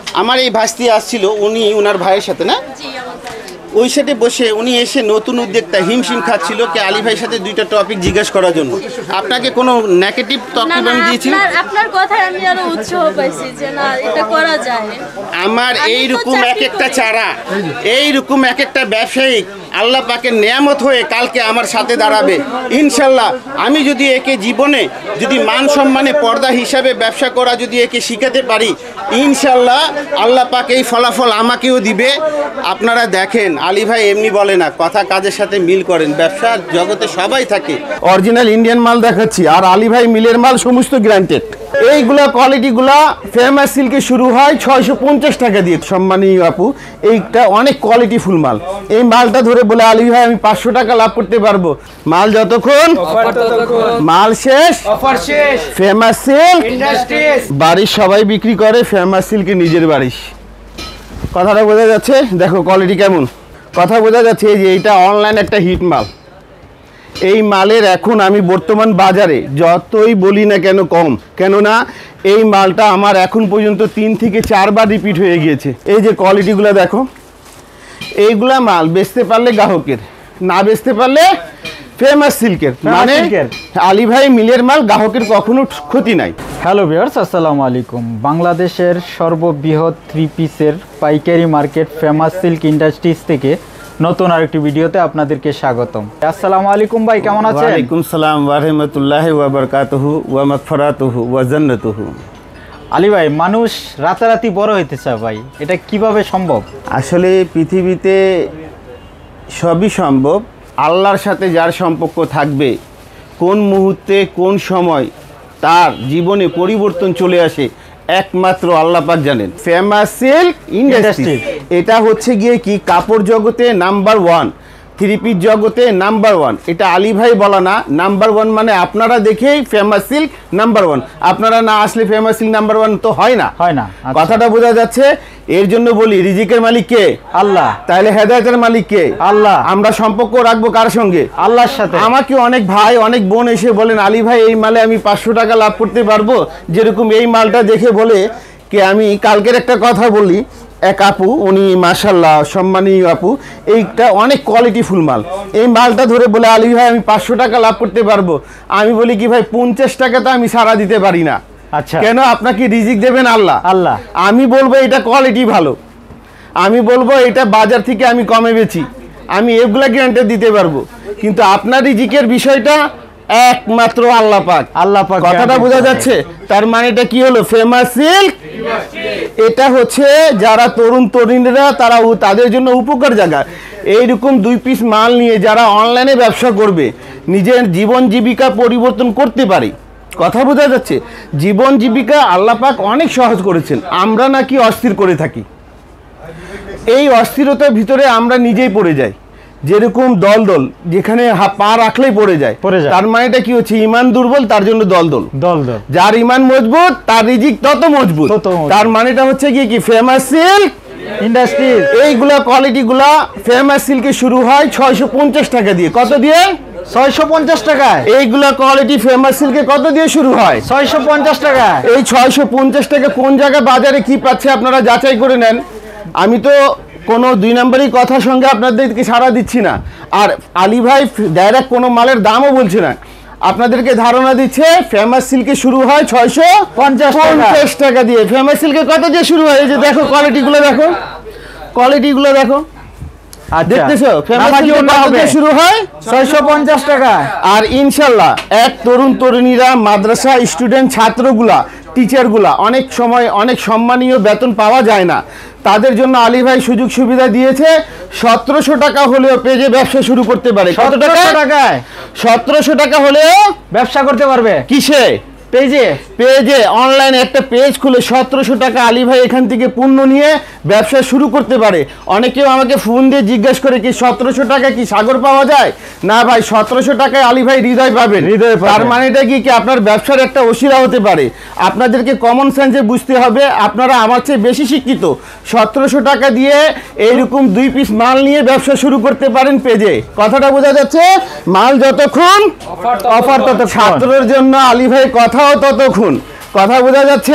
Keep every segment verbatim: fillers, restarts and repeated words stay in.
আমার এই ভাস্তি আসছিল, উনি ওনার ভাইয়ের সাথে না ওই সাথে বসে উনি এসে নতুন উদ্যোক্তা হিমশিম খাচ্ছিল কে আলী ভাইয়ের সাথে দুইটা টপিক জিজ্ঞাসা করার জন্য। আপনাকে কোনো নেগেটিভ তকলিফ আমি দিয়েছি? আপনার কথায় আমি আরো উৎসাহ পাইছি যে না এটা করা যায়। আমার এই রকম এক একটা চারা, এই রকম এক একটা ব্যবসায়িক আল্লাহ পাকের নিয়ামত হয়ে কালকে আমার সাথে দাঁড়াবে ইনশাল্লাহ। আমি যদি একে জীবনে যদি মান সম্মানে পর্দা হিসাবে ব্যবসা করা যদি একে শিখাতে পারি ইনশাল্লাহ আল্লাহ পাক এই ফলাফল আমাকেও দিবে। আপনারা দেখেন আলী ভাই এমনি বলে না, কথা কাজের সাথে মিল করেন, ব্যবসার জগতে সবাই থাকে। অরিজিনাল ইন্ডিয়ান মাল দেখাচ্ছি, আর আলী ভাই মিলের মাল সমস্ত গ্রান্টেড। এইগুলা কোয়ালিটিগুলা ফেমাস সিল্কে শুরু হয় ছয়শো পঞ্চাশ টাকা দিয়ে। সম্মানীয় আপু, এইটা অনেক কোয়ালিটি ফুল মাল। এই মালটা ধরে বলে আলী ভাই আমি পাঁচশো টাকা লাভ করতে পারবো। মাল যতক্ষণ মাল শেষ ফেমাস সিল্ক বাড়ির সবাই বিক্রি করে, ফেমাস সিল্কে নিজের বাড়ি। কথাটা বোঝা যাচ্ছে? দেখো কোয়ালিটি কেমন, কথা বোঝা যাচ্ছে। এই যে এইটা অনলাইন একটা হিট মাল। এই মালের এখন আমি বর্তমান বাজারে যতই বলি না কেন কম, কেননা এই মালটা আমার এখন পর্যন্ত তিন থেকে চারবার রিপিট হয়ে গিয়েছে। এই যে কোয়ালিটিগুলো দেখো, এইগুলা মাল বেচতে পারলে গ্রাহকের, না বেচতে পারলে ফেমাস সিল্কের, মানে আলী ভাই মিলের মাল, গ্রাহকের কখনো ক্ষতি নাই। হ্যালো ভিউয়ার্স, আসসালামু আলাইকুম। বাংলাদেশের সর্ববৃহৎ থ্রি পিসের পাইকারি মার্কেট ফেমাস সিল্ক ইন্ডাস্ট্রিজ থেকে নতুন আরেকটি ভিডিওতে আপনাদেরকে স্বাগতম। আসসালামু আলাইকুম ভাই, কেমন আছেন? ওয়ালাইকুম সালাম ওয়া রাহমাতুল্লাহি ওয়া বারাকাতুহু ওয়া মাগফিরাতুহু ওয়া জান্নাতুহু। আলী ভাই, মানুষ রাতারাতি বড় হইতে চায় ভাই, এটা কিভাবে সম্ভব? আসলে পৃথিবীতে সবই সম্ভব। আল্লাহর সাথে যার সম্পর্ক থাকবে, কোন মুহূর্তে কোন সময় তার জীবনে পরিবর্তন চলে আসে একমাত্র আল্লাহ পাক জানেন। ফেমাস সিল্ক ইন্ডাস্ট্রি এটা হচ্ছে গিয়ে কি কাপড় জগতে নাম্বার ওয়ান, থ্রি পিস জগতে নাম্বার ওয়ান। এটা আলী ভাই বলা না, নাম্বার ওয়ান মানে আপনারা দেখেই ফেমাস সিল্ক নাম্বার ওয়ান। আপনারা না আসলে ফেমাস সিল্ক নাম্বার ওয়ান তো হয় না, হয় না। কথাটা বোঝা যাচ্ছে? এর জন্য বলি রিজিকের মালিক কে? আল্লাহ। তাহলে হেদায়েতের মালিক কে? আল্লাহ। আমরা সম্পর্ক রাখবো কার সঙ্গে? আল্লাহর সাথে। আমাকে অনেক ভাই অনেক বোন এসে বলেন আলী ভাই এই মালে আমি পাঁচশো টাকা লাভ করতে পারবো। যেরকম এই মালটা দেখে বলে কি, আমি কালকের একটা কথা বলি, এক আপু উনি মাশাআল্লাহ সম্মানীয় আপু, এইটা অনেক কোয়ালিটি ফুল মাল। এই মালটা ধরে বলে আলী ভাই আমি পাঁচশো টাকা লাভ করতে পারবো। আমি বলি কি ভাই পঞ্চাশ টাকা তো আমি সারা দিতে পারি না। আচ্ছা, কেন? আপনাকে রিজিক দেবেন আল্লাহ। আল্লাহ। আমি বলবো এটা কোয়ালিটি ভালো, আমি বলবো এটা বাজার থেকে আমি কমে বেচি, আমি এগুলা গ্যারান্টি দিতে পারবো। কিন্তু আপনার রিজিকের বিষয়টা একমাত্র আল্লাহ পাক। আল্লাহ পাক, কথাটা বোঝা যাচ্ছে? তার মানে এটা কি হলো? ফেমাস সিল্ক এটা হচ্ছে যারা তরুণ তরুণীরা তারা তাদের জন্য উপকার জায়গা। এইরকম দুই পিস মাল নিয়ে যারা অনলাইনে ব্যবসা করবে, নিজের জীবন জীবিকা পরিবর্তন করতে পারে। কথা বোঝা যাচ্ছে? জীবন জীবিকা আল্লাহ পাক অনেক সহজ করেছেন, আমরা নাকি অস্থির করে থাকি। এই অস্থিরতার ভিতরে আমরা নিজেই পড়ে যাই। যেরকম দল দল যেখানে পা রাখলেই পড়ে যায়, তার মানে এটা কি হচ্ছে? ইমান দুর্বল, তার জন্য দল দল দল দল। যার ইমান মজবুত তার রিজিক তত মজবুত। তার মানেটা হচ্ছে কি কি ফেমাস সিল্ক ইন্ডাস্ট্রি। এইগুলা কোয়ালিটিগুলা ফেমাস সিল্কে শুরু হয় ছয়শো পঞ্চাশ টাকা দিয়ে। কত দিয়ে? ছয়শো পঞ্চাশ টাকায়। এইগুলা কোয়ালিটি ফেমাস সিল্কে কত দিয়ে শুরু হয়? ছয়শো পঞ্চাশ টাকা। এই ছয়শো পঞ্চাশ টাকা কোন জায়গায় বাজারে কি পাচ্ছে আপনারা যাচাই করে নেন। আমি তো কোনো দুই নম্বরই কথার সঙ্গে আপনাদেরকে সাড়া দিচ্ছি না, আর আলী ভাই ডাইরেক্ট কোনো মালের দামও বলছে না, আপনাদেরকে ধারণা দিচ্ছে ফেমাস সিল্কে শুরু হয় ছয়শো পঞ্চাশ টাকা দিয়ে। ফেমাস সিল্কে কত দিয়ে শুরু হয়? এই যে দেখো কোয়ালিটিগুলো, দেখো কোয়ালিটিগুলো দেখো, দেখতেছো? ফেমাস সিল্কে কত দিয়ে শুরু হয়? ছয়শো পঞ্চাশ টাকা। আর ইনশাল্লাহ এক তরুণ তরুণীরা, মাদ্রাসা স্টুডেন্ট, ছাত্রগুলা, টিচারগুলা অনেক সময় অনেক সম্মানীয় বেতন পাওয়া যায় না, তাদের জন্য আলী ভাই সুযোগ সুবিধা দিয়েছে। সতেরোশো টাকা হলেও পেজে ব্যবসা শুরু করতে পারে। কত টাকায়? সতেরোশো টাকা হলেও ব্যবসা করতে পারবে। কিসে? পেজে। পেজে অনলাইনে একটা পেজ খুলে সতেরোশো টাকা আলী ভাই এখান থেকে পণ্য নিয়ে ব্যবসা শুরু করতে পারে। অনেকেও আমাকে ফোন দিয়ে জিজ্ঞাসা করে কি সতেরোশো টাকা কি সাগর পাওয়া যায়? না ভাই, সতেরোশো টাকায় আলী ভাই হৃদয় পাবেন। হৃদয়। তার মানে এটা কি কি আপনার ব্যবসার একটা ওসিলা হতে পারে। আপনাদেরকে কমন সেন্সে বুঝতে হবে, আপনারা আমার চেয়ে বেশি শিক্ষিত। সতেরোশো টাকা দিয়ে এইরকম দুই পিস মাল নিয়ে ব্যবসা শুরু করতে পারেন পেজে। কথাটা বোঝা যাচ্ছে? মাল যতক্ষণ অফার তত ছাত্রের জন্য আলী ভাই কথাও ততক্ষণ। কথা বোঝা যাচ্ছে?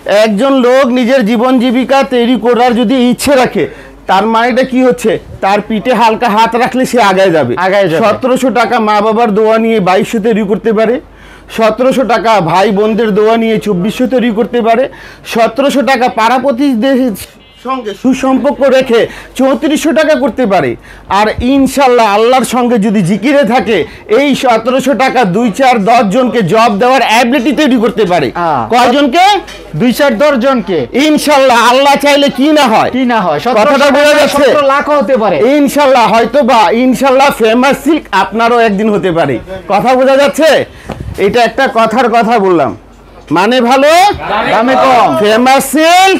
একজন লোক নিজের জীবন জীবিকা তৈরি করার যদি ইচ্ছে রাখে, তার মানেটা কি হচ্ছে, তার পিঠে হালকা হাত রাখলে সে আগায় যাবে। আগায় যাবে। সতেরোশো টাকা মা বাবার দোয়া নিয়ে বাইশশো তৈরি করতে পারে, সতেরোশো টাকা ভাই বোনদের দোয়া নিয়ে চব্বিশশো তৈরি করতে পারে, সতেরোশো টাকা পাড়াপতিদের সঙ্গে সুসম্পর্ক রেখে চৌত্রিশশো টাকা করতে পারে। আর ইনশাল্লাহ আল্লাহর সঙ্গে যদি জিকিরে থাকে, এই সতেরোশো টাকা দুই চার দশ জনকে জব দেওয়ার অ্যাবিলিটি তৈরি করতে পারে। হ্যাঁ। কয়জনকে? দুই চার দশ জনকে। ইনশাল্লাহ আল্লাহ চাইলে কি না হয়, কি না হয়, কথাটা বোঝা যাচ্ছে? সতেরো লাখ হতে পারে ইনশাল্লাহ, হয়তো বা ইনশাল্লাহ ফেমাস সিল্ক আপনারও একদিন হতে পারে। কথা বোঝা যাচ্ছে? এটা একটা কথার কথা বললাম, মানে ভালো দামে কম। Famous silk,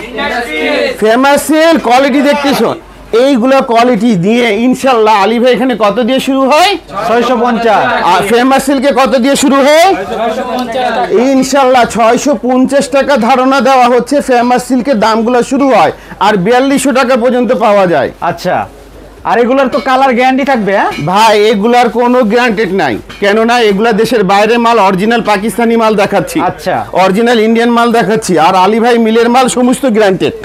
famous silk quality দেখতেছো, এইগুলো কোয়ালিটি দিয়ে ইনশাল্লাহ আলী ভাই এখানে কত দিয়ে শুরু হয়? ছয়শো পঞ্চাশ। আর ফেমাস সিল্কে কত দিয়ে শুরু হয়? ইনশাল্লাহ ছয়শো পঞ্চাশ টাকা ধারণা দেওয়া হচ্ছে। ফেমাস সিল্কের দামগুলো শুরু হয় আর বিয়াল্লিশশো টাকা পর্যন্ত পাওয়া যায়। আচ্ছা, আর এগুলার তো কালার গ্যারান্টি থাকবে? হ্যাঁ ভাই, এগুলার কোনো গ্যারান্টেড নাই, কেননা এগুলা দেশের বাইরে মাল, অরিজিনাল পাকিস্তানি মাল দেখাচ্ছি, আচ্ছা, অরিজিনাল ইন্ডিয়ান মাল দেখাচ্ছি। আর আলী ভাই মিলের মাল সমস্ত গ্যারান্টেড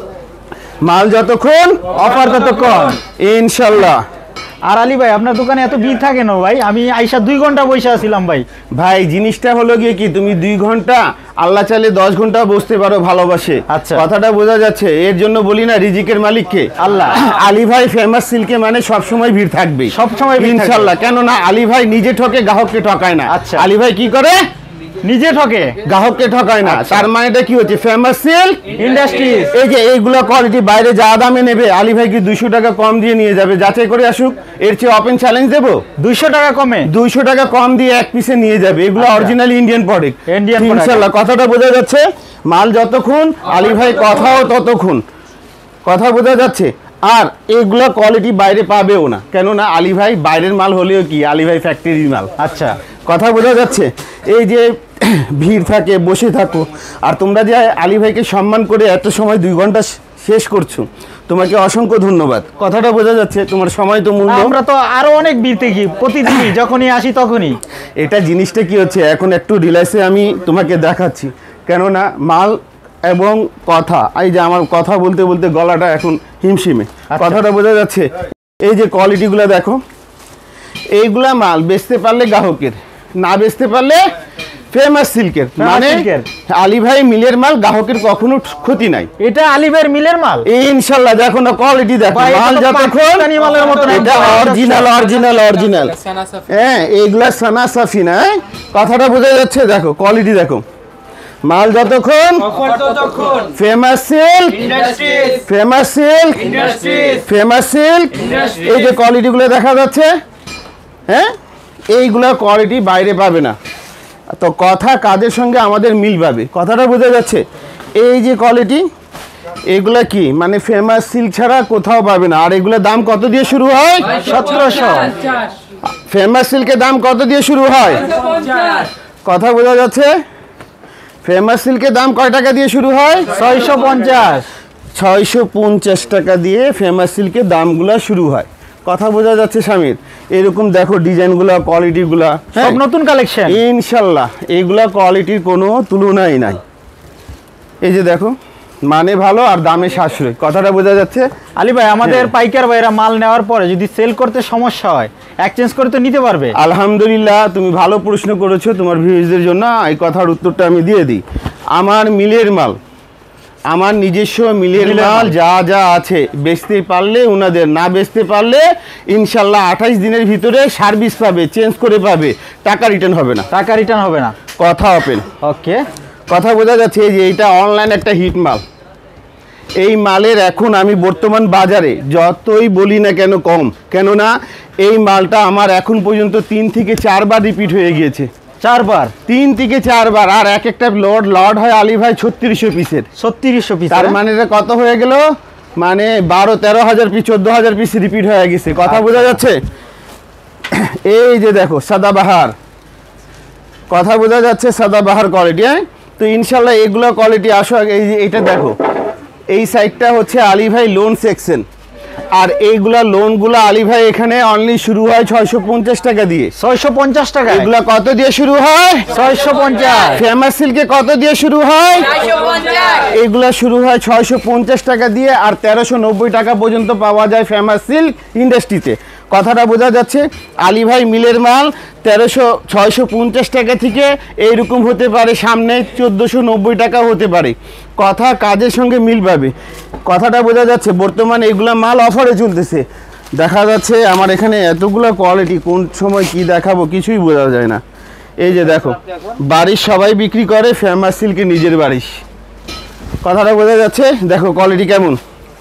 মাল, যতক্ষণ অফার ততক্ষণ ইনশাল্লাহ। আর আলী ভাই, আপনার দোকানে এত ভিড় থাকে না ভাই? আমি আইসা দুই ঘন্টা বসে আছিলাম ভাই। ভাই জিনিসটা হলো গিয়ে কি, তুমি দুই ঘন্টা, আল্লাহ চাইলে দশ ঘন্টা বসতে পারো ভালোবাসে। আচ্ছা, কথাটা বোঝা যাচ্ছে? এর জন্য বলি না রিজিকের মালিককে আল্লাহ। আলী ভাই ফেমাস সিল্কে মানে সবসময় ভিড় থাকবে, সবসময় ইনশাল্লাহ। কেননা আলী ভাই নিজে ঠকে, গ্রাহককে ঠকায় না। আচ্ছা, আলী ভাই কি করে? নিজে ঠকে, গ্রাহককে ঠকায় না। তার মানেটা কি হচ্ছে? ফেমাস সিল্ক ইন্ডাস্ট্রিজ এই যে এইগুলো কোয়ালিটি বাইরে যা দামে নেবে, আলী ভাই কি দুইশো টাকা কম দিয়ে নিয়ে যাবে? যাচাই করে আসুক। এর চেয়ে ওপেন চ্যালেঞ্জ দেবো, দুইশো টাকা কমে, দুইশো টাকা কম দিয়ে এক পিসে নিয়ে যাবে। এগুলো অরিজিনাল ইন্ডিয়ান প্রোডাক্ট, ইন্ডিয়ান ইনশাল্লাহ। কথাটা বোঝা যাচ্ছে? মাল যতক্ষণ, আলী ভাই কথাও ততক্ষণ। কথা বোঝা যাচ্ছে? আর এগুলো কোয়ালিটি বাইরে পাবেও না, কেননা আলী ভাই বাইরের মাল হলেও কি আলী ভাই ফ্যাক্টরির মাল। আচ্ছা, কথা বোঝা যাচ্ছে? এই যে ভিড় থাকে, বসে থাকো, আর তোমরা যে আলী ভাইকে সম্মান করে এত সময় দুই ঘন্টা শেষ করছো, তোমাকে অসংখ্য ধন্যবাদ। কথাটা বোঝা যাচ্ছে? তোমার সময় তো মূল্য। আমরা তো আরো অনেক ভিড় দেখি প্রতিদিনই, যখনই আসি তখনই। এটা জিনিসটা কি হচ্ছে, এখন একটু রিল্যাক্সে আমি তোমাকে দেখাচ্ছি, কেননা মাল এবং কথা, এই যে আমার কথা বলতে বলতে গলাটা এখন হিমশিমে। কথাটা বোঝা যাচ্ছে? এই যে কোয়ালিটিগুলো দেখো, এইগুলা মাল বেচতে পারলে গ্রাহকের, না বেচতে পারলে ফেমাস সিল্কের। মানে আলী ভাই মিলের মাল, গ্রাহকের কখনো ক্ষতি নাই। এটা আলী ভাইয়ের মিলের মাল ইনশাল্লাহ। দেখো না কোয়ালিটি, দেখো মাল যতক্ষণ, এটা অরিজিনাল অরিজিনাল অরিজিনাল। হ্যাঁ, এইগুলা সানা সাফি না। কথাটা বোঝা যাচ্ছে? দেখো কোয়ালিটি, দেখো মাল যতক্ষণ, famous silk, famous silk, famous silk. এই যে কোয়ালিটিগুলো দেখা যাচ্ছে, হ্যাঁ, এইগুলা কোয়ালিটি বাইরে পাবে না। তো কথা কাজের সঙ্গে আমাদের মিল পাবে। কথাটা বোঝা যাচ্ছে? এই যে কোয়ালিটি, এগুলা কি মানে ফেমাস সিল্ক ছাড়া কোথাও পাবে না। আর এগুলোর দাম কত দিয়ে শুরু হয়? সতেরোশো। ফেমাস সিল্কের দাম কত দিয়ে শুরু হয়? কথা বোঝা যাচ্ছে? ফেমাস সিল্কের দাম কয় টাকা দিয়ে শুরু হয়? ছয়শো পঞ্চাশ। ছয়শো পঞ্চাশ টাকা দিয়ে ফেমাস সিল্কের দামগুলো শুরু হয়। কথা বোঝা যাচ্ছে স্বামীর? এরকম দেখো ডিজাইনগুলো, কোয়ালিটিগুলো সব নতুন কালেকশন ইনশাল্লাহ। এইগুলা কোয়ালিটির কোনো তুলনাই নাই। এই যে দেখো, মানে ভালো আর দামে সাশ্রয়। কথাটা বোঝা যাচ্ছে? আলী ভাই, আমাদের হ্যাঁ। পাইকার ভাইরা মাল নেওয়ার পরে যদি সেল করতে সমস্যা হয়, এক্সচেঞ্জ করে তো নিতে পারবে? আলহামদুলিল্লাহ, তুমি ভালো প্রশ্ন করেছো। তোমার ভিউজদের জন্য এই কথার উত্তরটা আমি দিয়ে দিই। আমার মিলের মাল, আমার নিজস্ব মিলের মাল যা যা আছে, বেচতে পারলে ওনাদের, না বেচতে পারলে ইনশাল্লাহ আঠাইশ দিনের ভিতরে সার্ভিস পাবে, চেঞ্জ করে পাবে, টাকা রিটার্ন হবে না। টাকা রিটার্ন হবে না। কথা ওপেন। ওকে, কথা বোঝা যাচ্ছে? যে এইটা অনলাইন একটা হিট মাল। এই মালের এখন আমি বর্তমান বাজারে যতই বলি না কেন কম, কেননা এই মালটা আমার এখন পর্যন্ত তিন থেকে চারবার রিপিট হয়ে গিয়েছে। চারবার? তিন থেকে চারবার। আর এক একটা লড লড হয় আলী ভাই ছত্রিশশো পিসের। ছত্রিশশো পিস? তার মানে এটা কত হয়ে গেল? মানে বারো তেরো হাজার পিস, চোদ্দ হাজার পিস রিপিট হয়ে গেছে। কথা বোঝা যাচ্ছে? এই যে দেখো সাদাবাহার, কথা বোঝা যাচ্ছে? সাদাবাহার কোয়ালিটি। হ্যাঁ, তো ইনশাল্লাহ এগুলো কোয়ালিটি আসো। এই যে এইটা দেখো, এই সাইডটা হচ্ছে আলী ভাই লোন সেকশন, আর এইগুলা লোনগুলা আলী ভাই এখানে অনলি শুরু হয় ছয়শো পঞ্চাশ টাকা দিয়ে। ছয়শো পঞ্চাশ টাকা এগুলা কত দিয়ে শুরু হয়? ছয়শো পঞ্চাশ। ফেমাস সিল্কে কত দিয়ে শুরু হয়? এগুলা শুরু হয় ছয়শো পঞ্চাশ টাকা দিয়ে, আর তেরোশো নব্বই টাকা পর্যন্ত পাওয়া যায় ফেমাস সিল্ক ইন্ডাস্ট্রিতে। কথাটা বোঝা যাচ্ছে? আলী ভাই মিলের মাল তেরোশো ছয়শো পঞ্চাশ টাকা থেকে এইরকম হতে পারে, সামনে চোদ্দোশো নব্বই টাকা হতে পারে। কথা কাজের সঙ্গে মিল পাবে, কথাটা বোঝা যাচ্ছে? বর্তমানে এগুলা মাল অফারে চলতেছে। দেখা যাচ্ছে আমার এখানে এতগুলো কোয়ালিটি, কোন সময় কি দেখাবো কিছুই বোঝা যায় না। এই যে দেখো, বাড়ির সবাই বিক্রি করে, ফেমাস সিল্কে নিজের বাড়ির। কথাটা বোঝা যাচ্ছে? দেখো কোয়ালিটি কেমন,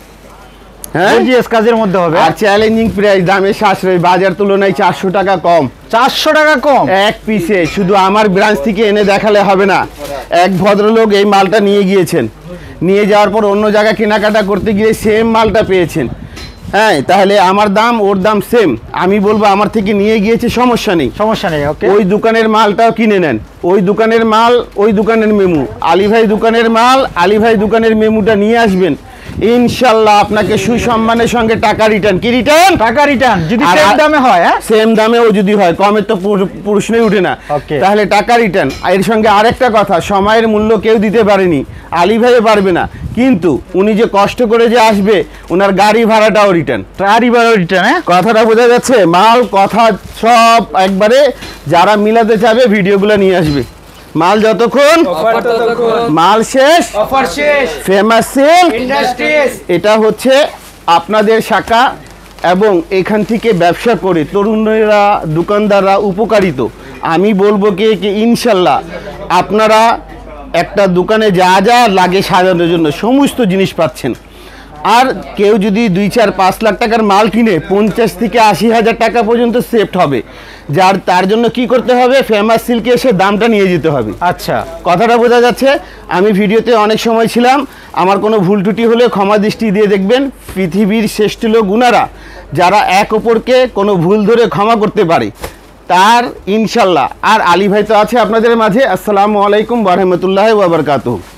হ্যাঁ গর্জিয়াস কাজের মধ্যে হবে। আর চ্যালেঞ্জিং প্রাইস, দামে সাশ্রয়, বাজার তুলনায় চারশো টাকা কম। চারশো টাকা কম এক পিসে, শুধু আমার ব্রাঞ্চ থেকে এনে দেখালে হবে না। এক ভদ্রলোক এই মালটা নিয়ে গিয়েছেন, নিয়ে যাওয়ার পর অন্য জায়গায় কেনাকাটা করতে গিয়ে সেম মালটা পেয়েছেন। হ্যাঁ, তাহলে আমার দাম ওর দাম সেম, আমি বলবো আমার থেকে নিয়ে গিয়েছে, সমস্যা নেই, সমস্যা নেই। ওকে, ওই দোকানের মালটাও কিনে নেন, ওই দোকানের মাল ওই দোকানের মেমু, আলী ভাই দোকানের মাল আলী ভাই দোকানের মেমুটা নিয়ে আসবেন, ইনশাল্লাহ আপনাকে সুসম্মানের সঙ্গে টাকা রিটার্ন। কি রিটার্ন? টাকা রিটার্ন যদি আর- সেম দামে হয়। হ্যাঁ, সেম দামেও যদি হয়, কমের তো পুর- প্রশ্নই উঠে না। Okay. তাহলে টাকা রিটার্ন। এর সঙ্গে আরেকটা কথা, সময়ের মূল্য কেউ দিতে পারেনি, আলী ভাইও পারবে না, কিন্তু উনি যে কষ্ট করে যে আসবে, ওনার গাড়ি ভাড়াটাও রিটার্ন। গাড়ি ভাড়া রিটার্ন। হ্যাঁ, কথাটা বোঝা যাচ্ছে? মাল কথা সব একবারে, যারা মিলাতে চাবে ভিডিওগুলো নিয়ে আসবে। মাল যতক্ষণ, মাল শেষ, ফেমাস সিল্ক ইন্ডাস্ট্রিজ। এটা হচ্ছে আপনাদের শাখা, এবং এখান থেকে ব্যবসা করে তরুণরা, দোকানদাররা উপকারিত। আমি বলবো কি কি ইনশাল্লাহ আপনারা একটা দোকানে যা যা লাগে সাজানোর জন্য সমস্ত জিনিস পাচ্ছেন। আর কেউ যদি দুই চার পাঁচ লাখ টাকার মাল কিনে পঞ্চাশ থেকে আশি হাজার টাকা পর্যন্ত সেফট হবে, যার তার জন্য কি করতে হবে? ফেমাস সিল্কে এসে দামটা নিয়ে যেতে হবে। আচ্ছা, কথাটা বোঝা যাচ্ছে? আমি ভিডিওতে অনেক সময় ছিলাম, আমার কোনো ভুল ত্রুটি হলে ক্ষমা দৃষ্টি দিয়ে দেখবেন। পৃথিবীর শ্রেষ্ঠ লোক গুনারা, যারা এক অপরকে কোনো ভুল ধরে ক্ষমা করতে পারে, তার ইনশাল্লাহ। আর আলী ভাই তো আছে আপনাদের মাঝে। আসসালামু আলাইকুম ওয়া রাহমাতুল্লাহি ওয়া বারাকাতুহু।